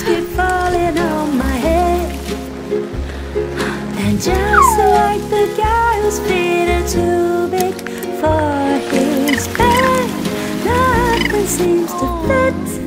keep falling on my head. And just like the guy whose feet are too big for his bed, nothing seems to fit.